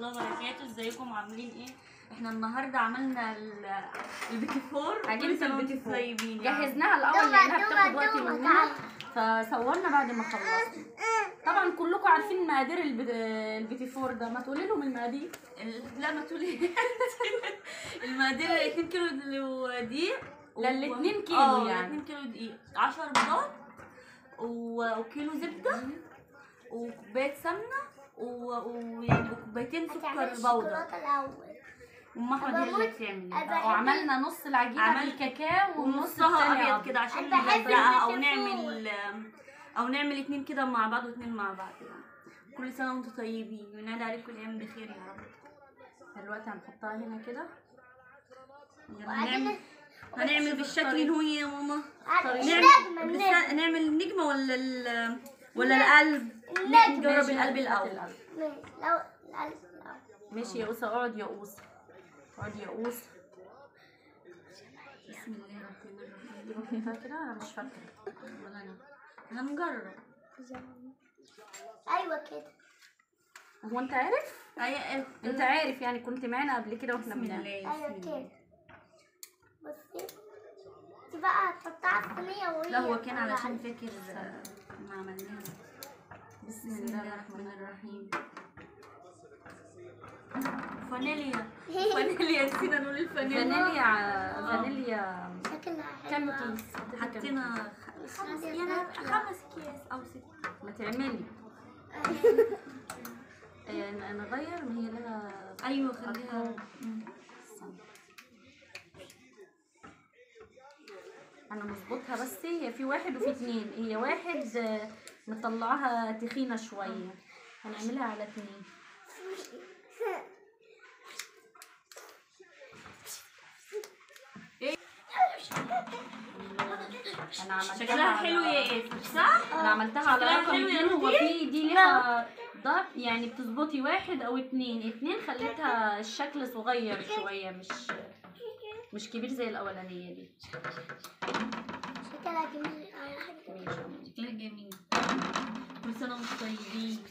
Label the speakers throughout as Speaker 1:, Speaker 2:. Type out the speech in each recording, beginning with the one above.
Speaker 1: الله وبركاته. ازيكم عاملين ايه؟ احنا النهارده عملنا البيتي فور،
Speaker 2: عجينة البيتي فور
Speaker 1: طيبين
Speaker 2: جهزناها الاول لانها بتاخد وقت مننا، فصورنا بعد ما خلصنا. طبعا كلكم عارفين مقادير البيتي فور ده، ما تقولي لهم المقادير.
Speaker 1: لا ما تقولي. المقادير 2 كيلو دقيق
Speaker 2: ل 2 كيلو يعني
Speaker 1: 2 كيلو دقيق، 10 بيضات وكيلو زبده وكوبايه سمنه وكوبايتين سكر بودر. وام احمد هي اللي بتعمل،
Speaker 2: وعملنا نص العجينه بالكاكاو
Speaker 1: ونصها ابيض كده عشان نلزقها او نعمل 2 كده مع بعض و2 مع بعض يعني. كل سنه وانتم طيبين، ونعاد عليكم الايام بخير يا رب.
Speaker 2: دلوقتي هنحطها هنا كده.
Speaker 1: هنعمل بالشكل هو يا ماما. نعمل نجمه ولا القلب؟ نجرب القلب الاول.
Speaker 2: ماشي يا اوسه، اقعد يا اوسه، اقعد يا اوسه.
Speaker 1: بسم الله الرحمن الرحيم.
Speaker 2: روحي فاكره؟ انا مش فاكره
Speaker 1: ولا انا هنجرب.
Speaker 3: ايوه كده.
Speaker 2: هو انت عارف؟ انت عارف يعني، كنت معانا قبل كده واحنا بنعمل.
Speaker 3: ايوه كده. بصي انت بقى هتحطها في الصينيه وهي
Speaker 1: لا هو كان علشان فاكر ما عملناها. بسم الله الرحمن الرحيم. فانيليا نسينا نقول الفانيليا.
Speaker 2: فانيليا
Speaker 3: شكلها
Speaker 2: كم كيس؟
Speaker 1: حطينا 5 اكياس او 6.
Speaker 2: ما تعملي نغير، ما هي لها.
Speaker 1: ايوه خليها.
Speaker 2: انا مظبوطها، بس هي في 1 وفي 2. هي 1 مطلعاها تخينه شويه، هنعملها على 2. انا عملتها
Speaker 1: شكلها حلو يا ايه صح؟
Speaker 2: انا عملتها على رقم 2. هو في دي ليها ضغط يعني، بتظبطي 1 أو 2 خليتها الشكل صغير شويه، مش كبير زي الاولانيه دي.
Speaker 3: شكلها جميل.
Speaker 1: شكلها جميل. كل سنه وانتم طيبين.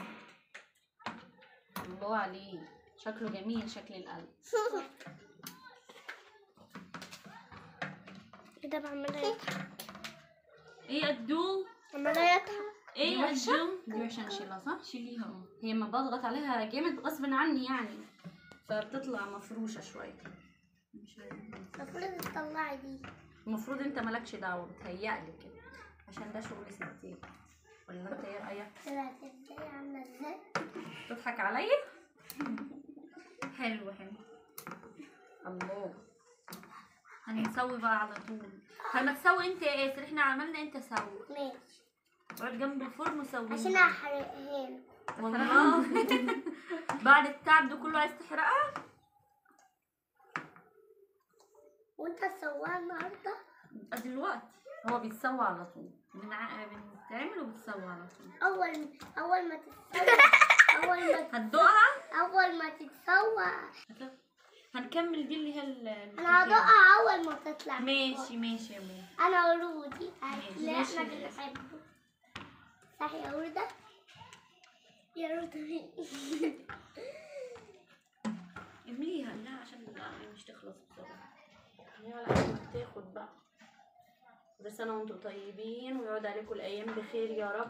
Speaker 2: الله عليه، شكله جميل، شكل القلب.
Speaker 3: كده بعملها يضحك.
Speaker 1: ايه قدوم؟
Speaker 3: عملها يضحك.
Speaker 1: ايه قدوم؟
Speaker 2: دي عشان نشيلها صح؟
Speaker 1: شيليها.
Speaker 2: هي ما بضغط عليها جامد غصب عني يعني، فبتطلع مفروشه شويه. مش
Speaker 3: المفروض تطلعي دي.
Speaker 2: المفروض انت مالكش دعوه، بتهيألي كده عشان ده شغل ستات. ولا انت ايه رايك؟
Speaker 3: طلعت ازاي؟ عامله ازاي؟
Speaker 2: تضحك عليا؟
Speaker 1: حلو.
Speaker 2: الله.
Speaker 1: هنسوي بقى على طول. لما تسوي انت يا ياسر، احنا عملنا انت سوي.
Speaker 3: ماشي.
Speaker 1: اقعد جنب الفرن وسوي
Speaker 3: عشان احرقها.
Speaker 1: والله. بعد التعب ده كله عايز تحرقها؟
Speaker 3: وانت تسويها النهارده؟
Speaker 1: دلوقتي
Speaker 2: هو بيتسوى على طول.
Speaker 1: بنتعمل وبتسوي على طول.
Speaker 3: اول ما تتسوى
Speaker 1: هتدوقها؟
Speaker 3: اول ما تتسوى
Speaker 1: هنكمل دي اللي هي
Speaker 3: انا هدوقها اول ما تطلع.
Speaker 1: ماشي يا ماما.
Speaker 3: انا ورودي اللي
Speaker 1: ماشي.
Speaker 3: احنا بنحبه. صح يا وردة؟ يا وردة.
Speaker 1: اعمليها لا عشان مش تخلص بسرعة.
Speaker 2: هي على قد ما بتاخد بقى. كل سنه وانتم طيبين، ويعود عليكم الايام بخير يا رب.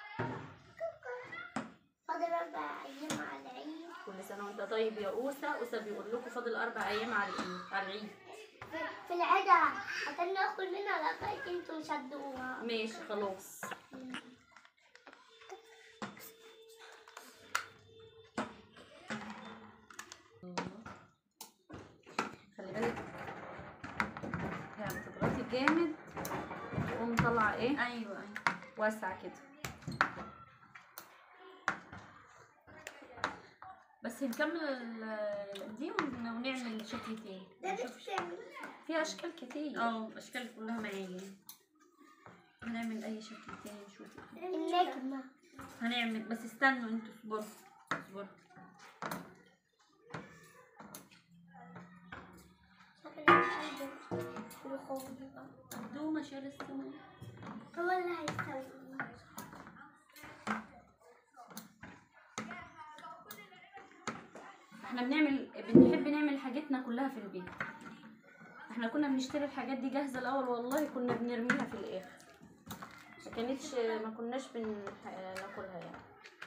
Speaker 3: فاضل 4 ايام على العيد.
Speaker 2: كل سنه وانت طيب يا اوسه بيقول لكم فاضل 4 ايام على العيد.
Speaker 3: في العيد هتناكل منها لغايه انتوا مش هتدوقوها.
Speaker 2: ماشي خلاص. خلي بالك يعني بتضغطي جامد تقوم طالعه ايه.
Speaker 1: ايوه
Speaker 2: واسعه كده.
Speaker 1: بس نكمل دي ونعمل شكل تاني.
Speaker 2: في اشكال كتير.
Speaker 1: اشكال كلها معايا. هنعمل اي شكل تاني نشوف.
Speaker 3: النجمة
Speaker 1: هنعمل، بس استنوا انتوا اصبروا. دوما شال السماء.
Speaker 3: هو اللي هيسوي.
Speaker 2: احنا بنحب نعمل حاجتنا كلها في البيت. احنا كنا بنشتري الحاجات دي جاهزه الاول، والله كنا بنرميها في الاخر، ما كناش ناكلها يعني.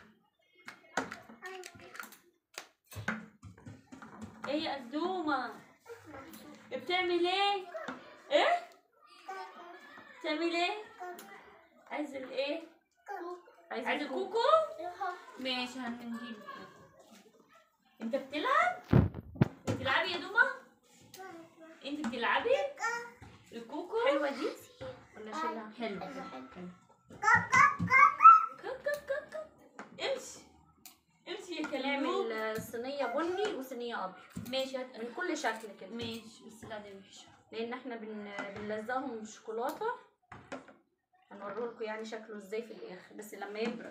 Speaker 1: ايه يا قدومه بتعمل ايه؟ ايه بتعمل ايه؟ عايزه الايه؟ عايزه كوكو؟ ماشي هنجيب. انت بتلعبي يا دومه؟ انت بتلعبي الكوكو؟
Speaker 2: حلوه دي ولا شيلها؟ حلوه.
Speaker 1: امشي يا كلام.
Speaker 2: نعمل صينيه بني وصينيه ابيض.
Speaker 1: ماشي
Speaker 2: من كل شكل كده.
Speaker 1: ماشي بس لا ده وحشه،
Speaker 2: لان احنا بنلزقهم بالشوكولاته. هنوريلكوا يعني شكله ازاي في الاخر بس لما يبرد.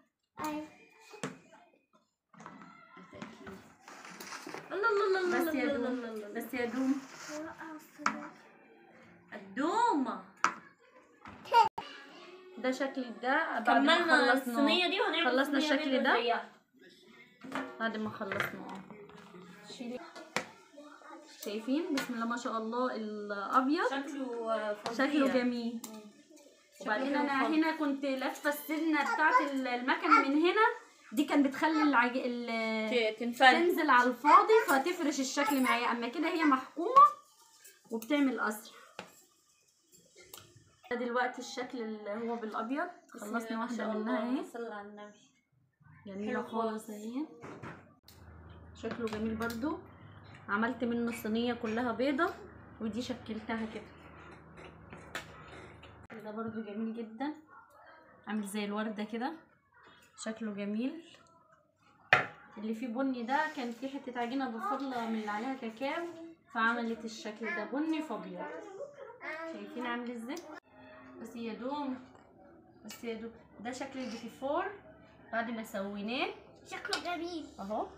Speaker 1: الله
Speaker 2: بس يا دوم، بس يا دوم
Speaker 1: الدومه.
Speaker 2: ده شكل ده بعد ما
Speaker 1: كملنا
Speaker 2: خلصنا
Speaker 1: الصينيه دي وهنعمل
Speaker 2: خلصنا
Speaker 1: صينية
Speaker 2: الشكل
Speaker 1: بيضة
Speaker 2: ده
Speaker 1: زيها.
Speaker 2: بعد ما خلصنا شايفين بسم الله ما شاء الله الابيض
Speaker 1: شكله فظيع.
Speaker 2: شكله جميل. وبعدين انا هنا كنت لافه السنه بتاعت المكنه من هنا، دي كان بتخلي تنزل على الفاضي فتفرش الشكل معايا. اما كده هي محكومه وبتعمل اسرع. دلوقتي الشكل اللي هو بالابيض خلصنا واحده منها اهي.
Speaker 1: صلى على النبي.
Speaker 2: جميله خالص اهي، شكله جميل برضو. عملت منه الصينيه كلها بيضه ودي شكلتها كده. ده برضو جميل جدا، عامل زي الورده كده، شكله جميل. اللي فيه بني ده كان فيه حته عجينه بفضله من اللي عليها كاكاو فعملت الشكل ده بني فابيض. شايفين عامل ازاي؟ بس يا دوم ده شكل البيتي فور بعد ما سويناه.
Speaker 3: شكله جميل
Speaker 2: اهو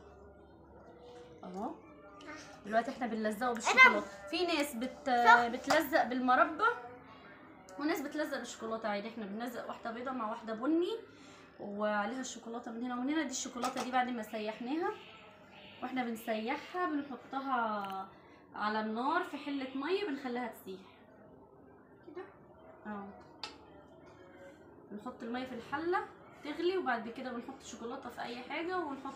Speaker 2: دلوقتي احنا بنلزقه بالشوكولاته. في ناس بتلزق بالمربى وناس بتلزق بالشوكولاته عادي. احنا بنلزق واحده بيضه مع واحده بني وعليها الشوكولاته من هنا ومن هنا. دي الشوكولاته دي بعد ما سيحناها، واحنا بنسيحها بنحطها على النار في حله ميه بنخليها تسيح كده. بنحط الميه في الحله تغلي وبعد كده بنحط شوكولاته في اي حاجه ونحط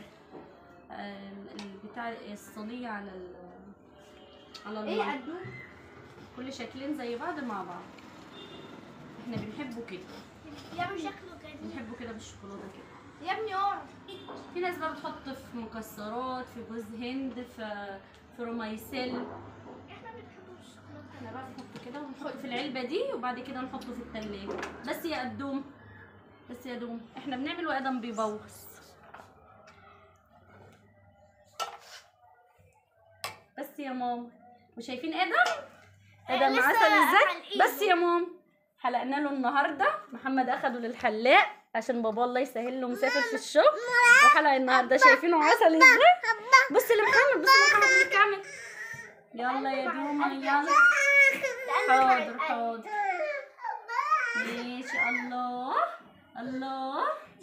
Speaker 2: بتاع الصينيه على النار.
Speaker 3: ايه
Speaker 2: كل شكلين زي بعض مع بعض. احنا بنحبه كده،
Speaker 3: يا ابني شكله جميل،
Speaker 2: بنحبه كده بالشوكولاته كده.
Speaker 3: يا ابني اقعد.
Speaker 2: في ناس بقى بتحط في مكسرات، في جوز هند، في روميسيل.
Speaker 3: احنا بنحبه بالشوكولاته.
Speaker 2: احنا بقى بنحطه كده ونحطه في العلبه دي وبعد كده نحطه في التلاجة. بس يا دوم احنا بنعمل وادم بيبوظ. بس يا ماما وشايفين ادم
Speaker 3: لسه
Speaker 2: عسل ازاي.
Speaker 3: حلقينه.
Speaker 2: بس يا ماما حلقنا له النهارده. محمد اخده للحلاق عشان بابا الله يسهل له مسافر في الشغل وحلق النهارده. شايفينه عسل ازاي. بص لمحمد بيكعمل. يلا يا دوما يلا. حاضر ماشي. الله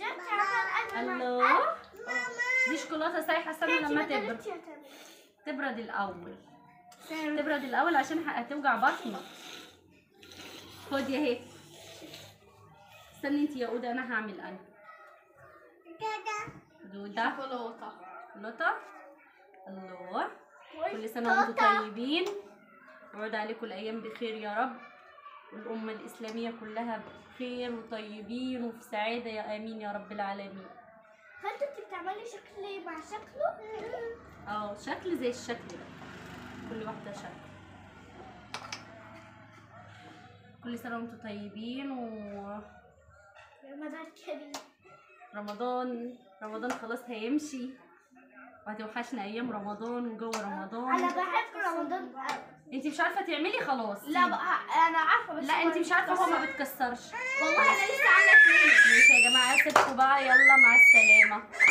Speaker 2: دي شوكولاته سايحه. استنى لما تبرد الاول عشان هتوجع بطنك. خدي اهي. استني انت يا اوده انا هعمل انا دوده شوكولاته. الله كل سنه وانتم طيبين ويعود عليكم الايام بخير يا رب، والامه الاسلاميه كلها بخير وطيبين وفي سعاده يا امين يا رب العالمين.
Speaker 3: فانت بتعملي شكل مع شكله؟
Speaker 2: شكل زي الشكل ده، كل واحده شكل. كل سنه وانتم طيبين
Speaker 3: رمضان كريم.
Speaker 2: رمضان خلاص هيمشي وهتوحشنا ايام رمضان وجو رمضان.
Speaker 3: انا بحب رمضان قوي.
Speaker 2: انت مش عارفه تعملي خلاص.
Speaker 3: لا بقى انا عارفه بس
Speaker 2: لا انت مش عارفه هو ما بتكسرش.
Speaker 3: والله انا لسه عامله 2.
Speaker 2: ماشي يا جماعه سيبكوا بقى، يلا مع السلامه.